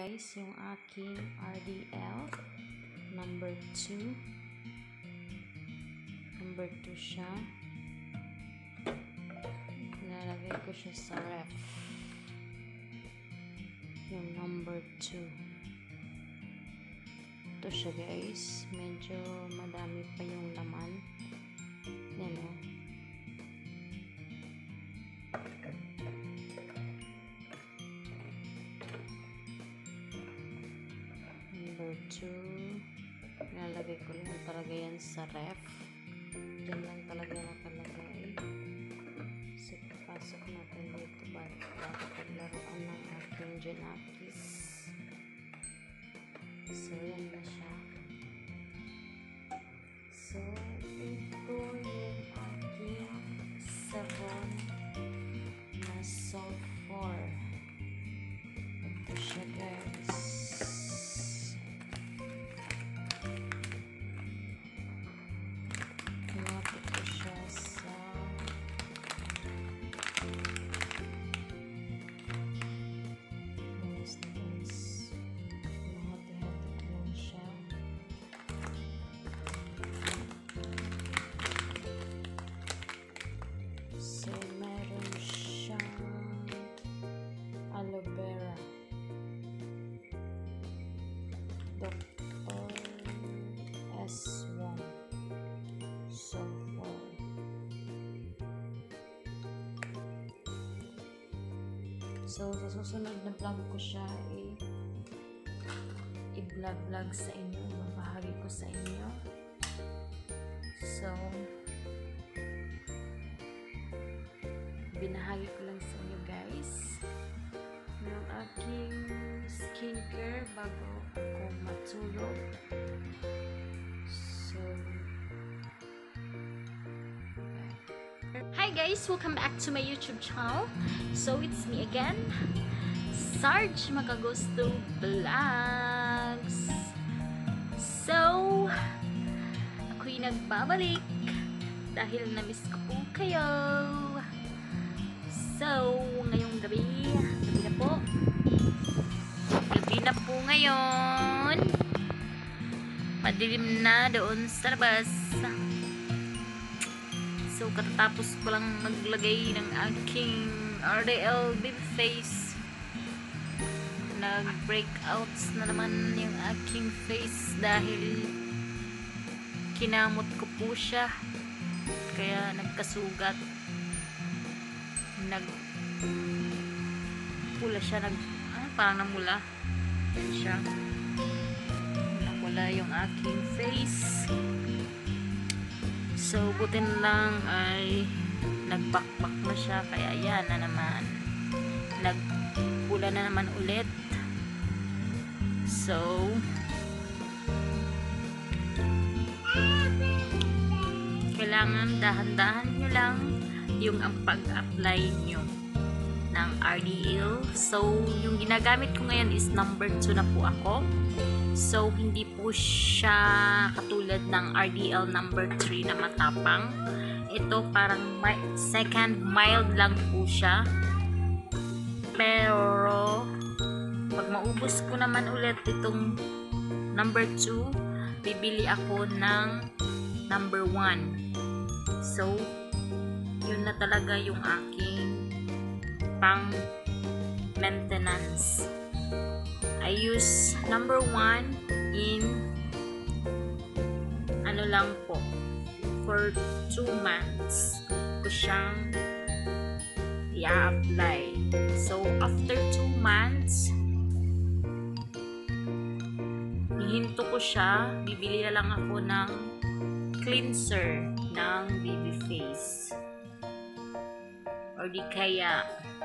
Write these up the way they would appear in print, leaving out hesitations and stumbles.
guys yung aking RDL number 2 siya. Nilalagay ko siya sa ref, yung number 2. Ito siya guys, medyo madami pa yung laman. Yan o. Number 2, nilalagay ko lang talaga yan sa ref. Yan lang talaga nakalagay. So papasok natin dito bago paglaruan ng aking Genakis. So yan na siya. So ito yung aking sabon na sulfur. Ito siya guys. Pinapit ko siya sa so meron siyang aloe vera, Dr. S1 sulfur. So sa susunod na vlog ko siya i-vlog sa inyo, mabahagi ko sa inyo. So binahagi ko lang sa inyo guys yung aking skincare bago ako matulog. So hi guys, welcome back to my YouTube channel. So it's me again, Sarge Magagusto Vlogs. So ako'y nagbabalik dahil na-miss ko po kayo. So, ngayong gabi na po ngayon. Madilim na doon sa labas. So, katatapos ko lang maglagay ng aking RDL baby face. Nag-breakouts na naman yung aking face dahil kinamot ko po siya. Kaya nagkasugat. Pula siya, parang namula. Yan siya. Namula yung aking face. So, butin lang ay nagpakpak na siya. Kaya yan na naman. Nagpula na naman ulit. So, kailangan dahan-dahan nyo lang yung ang pag-apply nyo ng RDL. So, yung ginagamit ko ngayon is number 2 na po ako. So, hindi po siya katulad ng RDL number 3 na matapang. Ito parang second mild lang po siya. Pero, pag maubos ko naman ulit itong number 2, bibili ako ng number 1. So, yun na talaga yung aking pang maintenance. I use number 1 in ano lang po, for 2 months ko siyang i-apply. So after 2 months hihinto ko siya, bibili na lang ako ng cleanser ng baby face. Or di kaya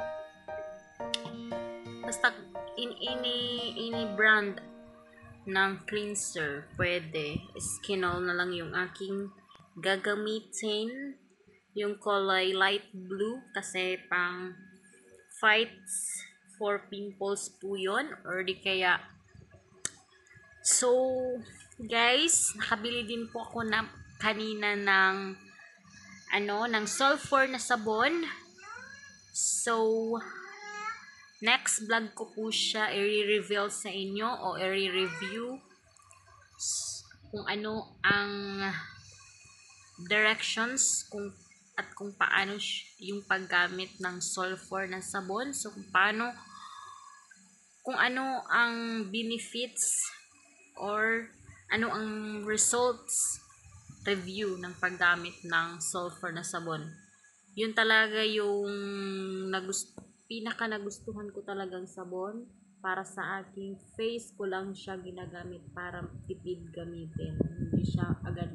basta any brand ng cleanser pwede. Skinol na lang yung aking gagamitin, yung kulay light blue kasi pang fights for pimples po yun. Or di kaya so guys, nakabili din po ako na kanina ng ng sulfur na sabon. So next vlog ko po siya i-reveal sa inyo o i-review kung ano ang directions kung paano yung paggamit ng sulfur na sabon. So kung ano ang benefits or ano ang results review ng paggamit ng sulfur na sabon. Yun talaga yung pinaka nagustuhan ko talagang sabon para sa aking face. Ko lang siya ginagamit para tipid gamitin, hindi siya agad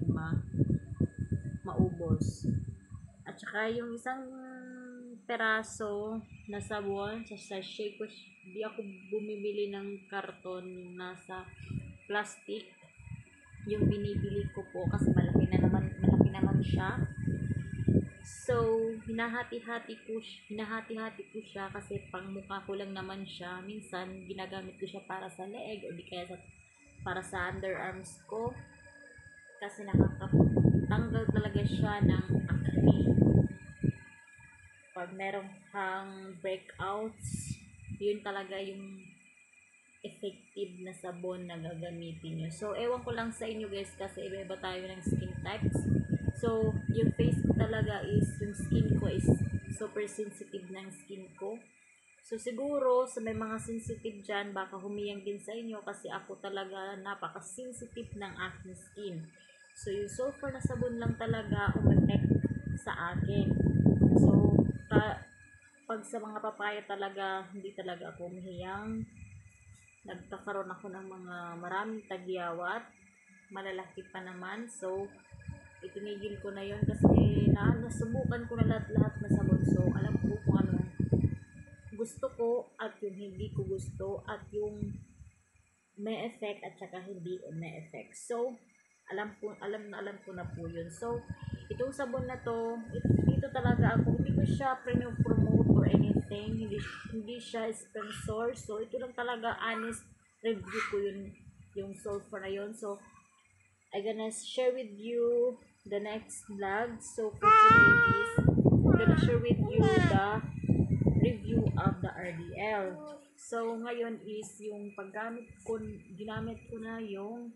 maubos. At saka yung isang peraso na sabon sa sachet ko, di ako bumibili ng karton, yung nasa plastic yung binibili ko po kasi malaki naman siya. So hinahati-hati ko siya kasi pang mukha ko lang naman siya. Minsan ginagamit ko siya para sa leeg o di kaya para sa underarms ko kasi nakakatanggal talaga siya ng acne. Pag meron kang breakouts, yun talaga yung effective na sabon na gagamitin nyo. So, ewan ko lang sa inyo guys kasi iba-iba tayo ng skin types. So, yung face ko talaga yung skin ko is super sensitive ng skin ko. So, siguro sa may mga sensitive dyan, baka humiyang din sa inyo kasi ako talaga napaka-sensitive ng aking skin. So, yung sulfur na sabon lang talaga umepect sa akin. So, pag sa mga papaya talaga, hindi talaga ako humihiyang. Nagkakaroon ako ng mga maraming tagyawat, malalaki pa naman. So itinigil ko na yon kasi nasubukan ko na lahat na sabon. So alam ko kung ano gusto ko at yung hindi ko gusto at yung may effect at saka hindi may effect. So alam ko na po yun. So itong sabon na to, ito talaga ako, hindi ko siya promote or anything, hindi siya sponsor. So ito lang talaga honest review ko yung sulfur na yun. So I gonna share with you the next vlog. So for today is I'm gonna share with you the review of the RDL. So ngayon is yung ginamit ko na yung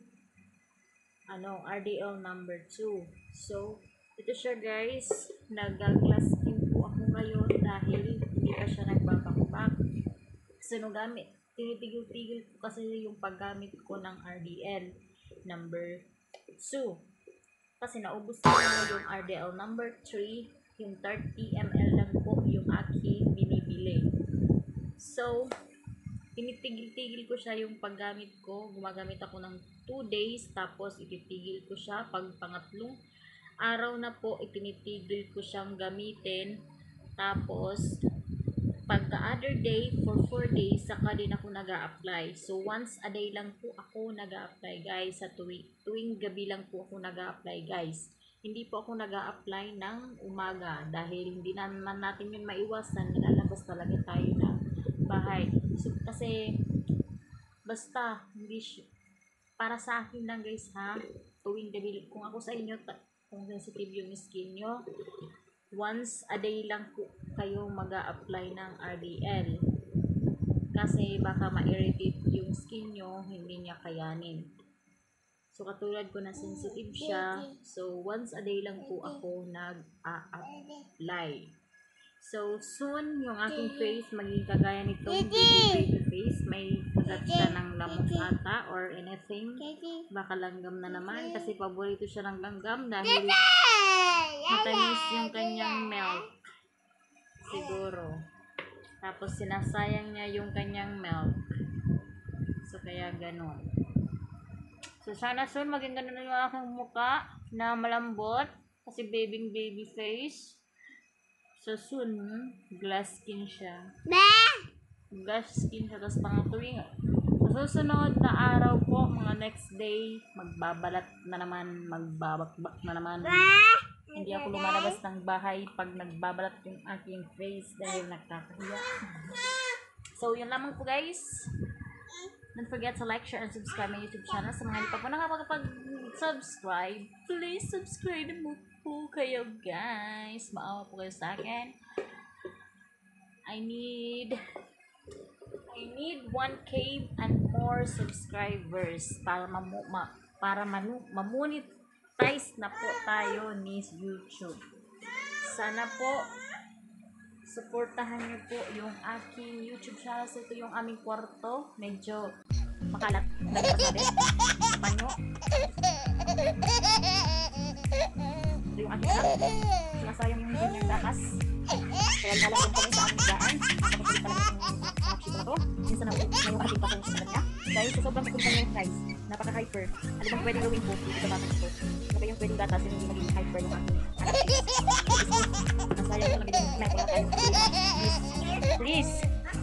RDL number 2. So ito siya guys, nag-glass skin po ako ngayon dahil hindi pa siya nagbabakbak. So tinitigil-tigil ko kasi yung paggamit ko ng RDL number 2. Kasi naubos ko na yung RDL number 3, yung 30 ml lang po yung aking binibili. So tinitigil-tigil ko siya yung paggamit ko. Gumagamit ako ng 2 days tapos ititigil ko siya. Pag pangatlong araw na po, itinitigil ko siyang gamitin. Tapos pag the other day for 4 days saka din ako nag-a-apply. So once a day lang po ako nag-a-apply guys. Sa tuwing gabi lang po ako nag-a-apply guys. Hindi po ako nag-a-apply ng umaga dahil hindi naman natin yun maiwasan. Nilalabas talaga tayo ng bahay. So kasi basta hindi para sa akin lang guys ha, tuwing gabi, kung ako sa inyo, kung sensitive yung skin nyo, once a day lang po kayo mag-a-apply ng RDL kasi baka ma-irritate yung skin nyo, hindi niya kayanin. So katulad ko na sensitive siya, so once a day lang po ako nag-a-apply. So soon yung aking face maging kagaya nitong baby face, may kagat siya ng lamok ata or anything, baka langgam na naman kasi paborito siya ng langgam dahil matamis yung kanyang milk siguro, tapos sinasayang niya yung kanyang milk, so kaya ganon. So sana soon maging ganon na yung aking muka na malambot kasi baby face. So soon, glass skin siya. Tapos pang tuwing susunod na araw po, mga next day, magbabakbak na naman. Hindi ako lumalabas ng bahay pag nagbabalat yung aking face dahil nakakahiya. So yun lamang po guys. Don't forget to like, share, and subscribe my YouTube channel. Sa mga hindi pa po nakapag-subscribe, please subscribe mo po kayo guys. Maawa po kayo sa akin. I need I need 1K and more subscribers para mamonetize na po tayo ni YouTube. Sana po suportahan niyo po yung aking YouTube channel. So, ito yung aming kwarto. Medyo makalat. Panyo. Ito yung aking anak. Sinasayang yung ganyang dakas. Kaya lalagyan kami sa aming daan. Nakapagpalit pala yung chito na to. Minsan na yung ating pasensya sa kanya. Dahil sa sobrang sukunta niya yung price, napaka-hyper. Ano bang pwedeng gawin po? Dito sa batang ito. Ano ba yung pwedeng gatas yung hindi magiging hyper yung aking anak? Nasayang ko lang din. May wala tayong please.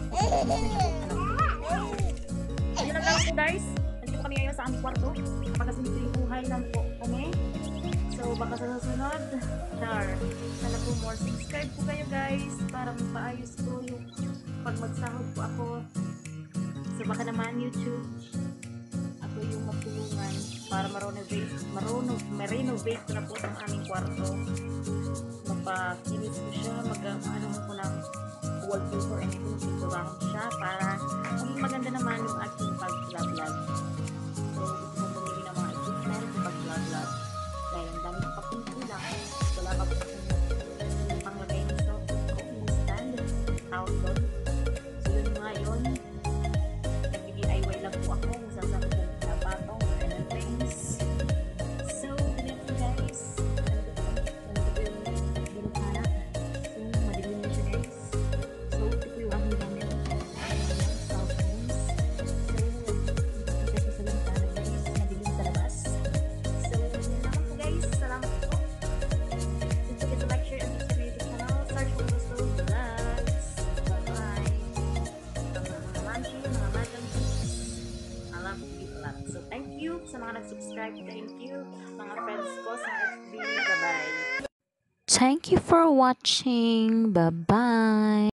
Ayun lang lang po guys. Nandito kami ngayon sa aming kwarto. Pagkasimpleng buhay lang po kami. So baka sa susunod, sana po more subscribe po kayo guys para mapaayos ko yung pag magsahod po ako. So baka naman YouTube, ako yung matulungan para ma-renovate ko na po ang aming kwarto. Mapakinis ko siya, ano ko ng wallpaper and ito magpinturang siya para maging maganda naman yung aking pag-vlog. So gusto kong bumili ng mga equipment sa pag-vlog. Dahil ang dami ng papinto lang. Wala pa po yung panglagay ng soap, cooking stand, towel doon. So yun nga yun. Nag-DIY lang po ako. Masasama ko na patong and things. So, ganito guys. Ganito yung binukana. So, madilim na siya guys. So, ito po yung aking gamit. South Phones. So, ito sa salintana guys. Madilim sa labas. So, yun lang po guys. Salamat po. Don't forget to like, share, and subscribe to the channel. Search for Gusto Vlogs. Bye-bye. Mga manchi, mga madam tips. I love you a lot. So, thank you sa mga nag-subscribe. Thank you mga friends ko sa FB. Bye-bye. Thank you for watching. Bye-bye.